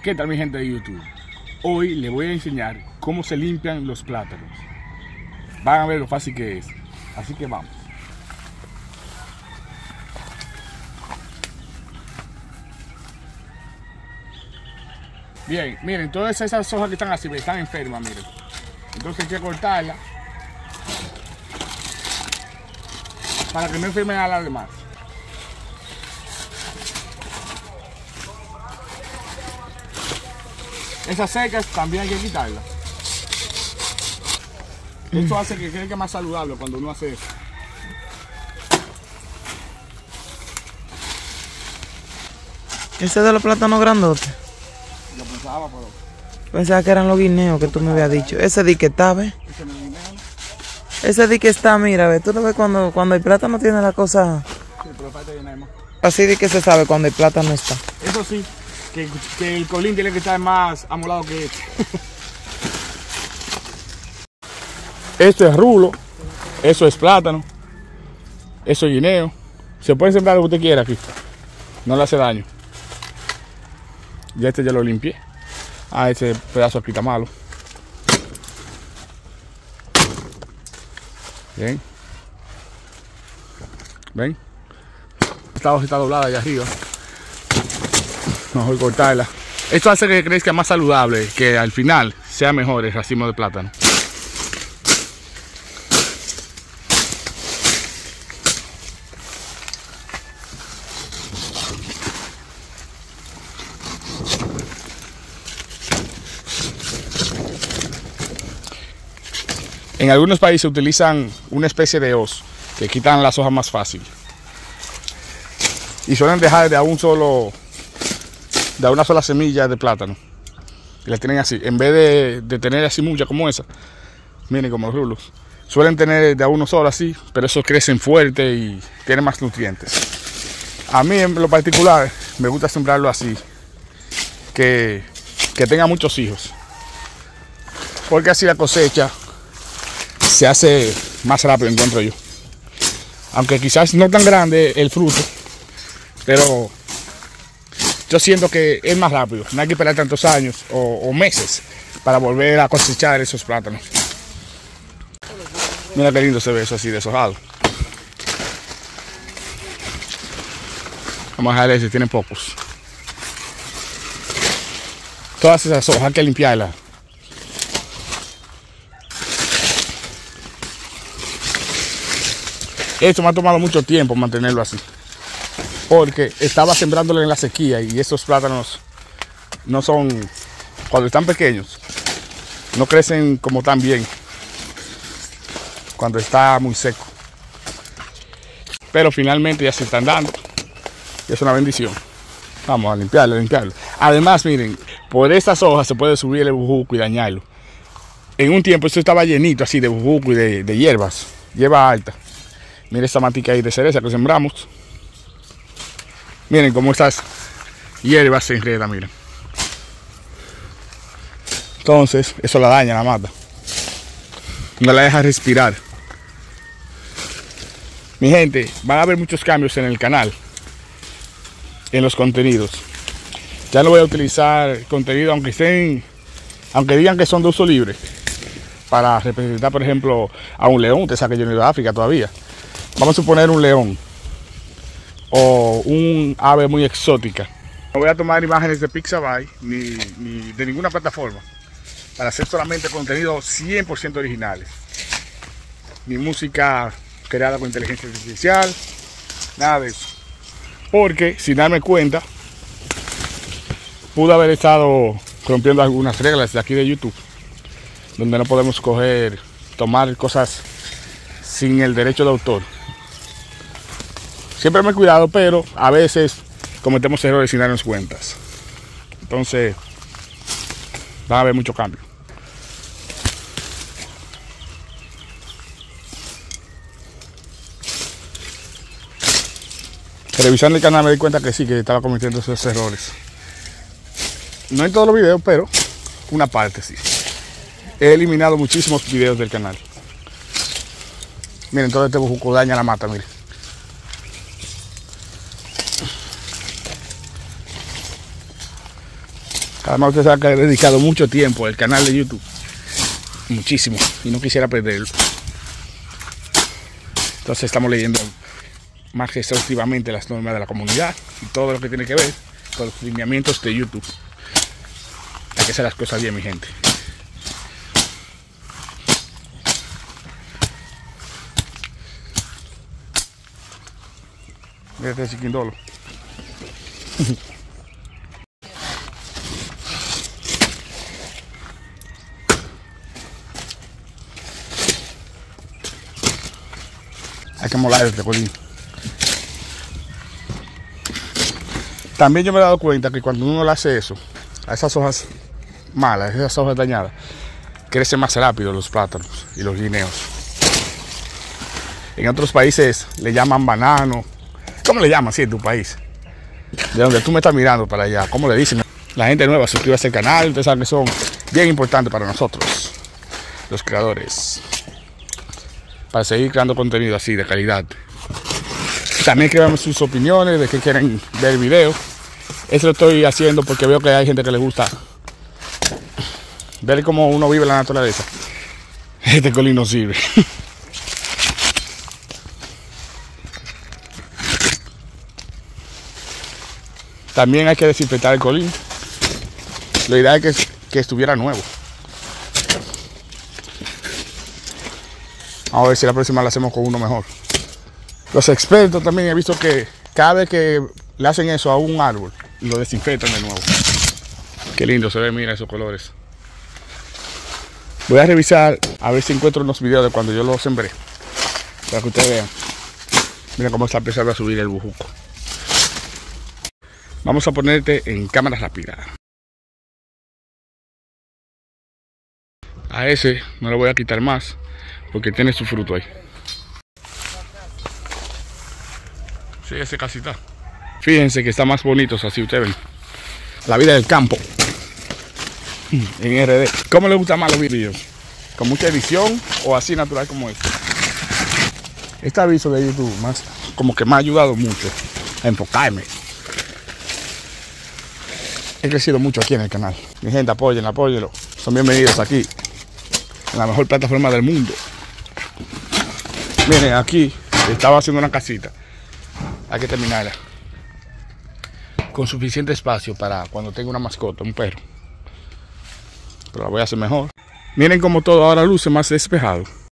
¿Qué tal mi gente de YouTube? Hoy les voy a enseñar cómo se limpian los plátanos. Van a ver lo fácil que es. Así que vamos. Bien, miren, todas esas hojas que están así, están enfermas, miren. Entonces hay que cortarlas para que no enfermen a las demás. Esas secas también hay que quitarlas. Esto hace que quede más saludable cuando uno hace eso. ¿Ese de los plátanos grandotes? Lo pensaba, pero... Pensaba que eran los guineos que tú me habías dicho. Ese di que está, ¿ves? Ese no es guineo. Ese di que está, mira, ¿ves? Tú lo ves cuando el plátano tiene la cosa... Sí, pero falta llenemos. Así di que se sabe cuando el plátano está. Eso sí, que el colín tiene que estar más amolado que este. Esto es rulo, eso es plátano, eso es guineo. Se puede sembrar lo que usted quiera aquí, no le hace daño. Ya este ya lo limpié. Ah, ese pedazo aquí está malo. Bien. ¿Ven? Esta hoja está doblada allá arriba. Mejor cortarla. Esto hace que crezca más saludable, que al final sea mejor el racimo de plátano. En algunos países utilizan una especie de hoz que quitan las hojas más fácil. Y suelen dejar de una sola semilla de plátano. Y la tienen así. En vez de tener así muchas como esa, miren como los rulos. Suelen tener de a uno solo así, pero esos crecen fuerte y tienen más nutrientes. A mí en lo particular me gusta sembrarlo así. Que tenga muchos hijos. Porque así la cosecha se hace más rápido, encuentro yo. Aunque quizás no tan grande el fruto, pero yo siento que es más rápido. No hay que esperar tantos años o meses para volver a cosechar esos plátanos. Mira qué lindo se ve eso así deshojado. Vamos a dejar ese, tienen pocos. Todas esas hojas hay que limpiarlas. Esto me ha tomado mucho tiempo mantenerlo así, porque estaba sembrándolo en la sequía y estos plátanos no son, cuando están pequeños, no crecen como tan bien cuando está muy seco. Pero finalmente ya se están dando y es una bendición. Vamos a limpiarlo, limpiarlo. Además, miren, por estas hojas se puede subir el bejuco y dañarlo. En un tiempo esto estaba llenito así de bejuco y de hierbas, hierba alta. Miren esta matica ahí de cereza que sembramos. Miren cómo estas hierbas se enredan, miren. Entonces, eso la daña, la mata. No la deja respirar. Mi gente, van a haber muchos cambios en el canal. En los contenidos. Ya no voy a utilizar contenido aunque digan que son de uso libre. Para representar, por ejemplo, a un león. Te saque yo de África todavía. Vamos a suponer un león o un ave muy exótica. No voy a tomar imágenes de Pixabay ni de ninguna plataforma para hacer solamente contenidos 100% originales. Ni música creada con inteligencia artificial, nada de eso. Porque sin darme cuenta, pude haber estado rompiendo algunas reglas de aquí de YouTube, donde no podemos tomar cosas sin el derecho de autor. Siempre me he cuidado, pero a veces cometemos errores sin darnos cuenta. Entonces, va a haber mucho cambio. Revisando el canal me di cuenta que sí, que estaba cometiendo esos errores. No en todos los videos, pero una parte sí. He eliminado muchísimos videos del canal. Miren, todo este bejuco daña la mata, miren. Además usted sabe que ha dedicado mucho tiempo al canal de YouTube. Muchísimo. Y no quisiera perderlo. Entonces estamos leyendo más exhaustivamente las normas de la comunidad y todo lo que tiene que ver con los lineamientos de YouTube. Hay que hacer las cosas bien, mi gente. Mira este chiquindolo. Hay que molar este colín. También yo me he dado cuenta que cuando uno le hace eso, a esas hojas malas, esas hojas dañadas, crecen más rápido los plátanos y los guineos. En otros países le llaman banano. ¿Cómo le llaman así en tu país? De donde tú me estás mirando para allá, ¿cómo le dicen? La gente nueva, suscríbase al canal, ustedes saben que son bien importantes para nosotros, los creadores, para seguir creando contenido así de calidad. También escriban sus opiniones de que quieren ver el video. Eso lo estoy haciendo porque veo que hay gente que le gusta ver cómo uno vive la naturaleza. Este colín no sirve. También hay que desinfectar el colín. La idea es que estuviera nuevo. Vamos a ver si la próxima la hacemos con uno mejor. Los expertos también he visto que cada vez que le hacen eso a un árbol, lo desinfectan de nuevo. Qué lindo se ve, mira esos colores. Voy a revisar a ver si encuentro unos videos de cuando yo lo sembré, para que ustedes vean. Miren cómo está empezando a subir el bujuco. Vamos a ponerte en cámara rápida. A ese no le voy a quitar más porque tiene su fruto ahí. Sí, ese casi está. Fíjense que está más bonito así, ustedes ven. La vida del campo en RD. ¿Cómo les gustan más los videos? ¿Con mucha edición o así natural como este? Este aviso de YouTube más, como que me ha ayudado mucho a enfocarme. He crecido mucho aquí en el canal. Mi gente, apóyenlo, apóyenlo. Son bienvenidos aquí, en la mejor plataforma del mundo. Miren, aquí estaba haciendo una casita. Hay que terminarla con suficiente espacio para cuando tenga una mascota, un perro. Pero la voy a hacer mejor. Miren cómo todo ahora luce más despejado.